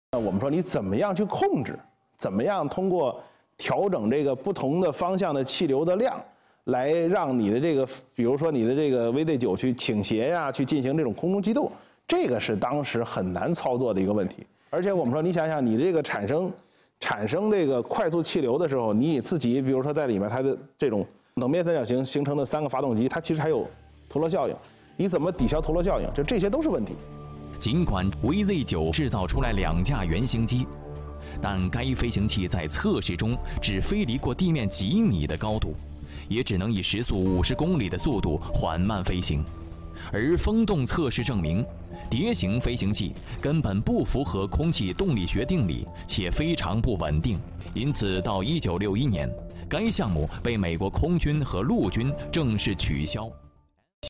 我们说你怎么样去控制，怎么样通过调整这个不同的方向的气流的量，来让你的这个，比如说你的这个 VZ9去倾斜呀，去进行这种空中激动，这个是当时很难操作的一个问题。而且我们说，你想想，你这个产生这个快速气流的时候，你自己比如说在里面它的这种冷面三角形形成的3个发动机，它其实还有陀螺效应，你怎么抵消陀螺效应？这些都是问题。 尽管 VZ9 制造出来2架原型机，但该飞行器在测试中只飞离过地面几米的高度，也只能以时速50公里的速度缓慢飞行。而风洞测试证明，蝶形飞行器根本不符合空气动力学定理，且非常不稳定。因此，到1961年，该项目被美国空军和陆军正式取消。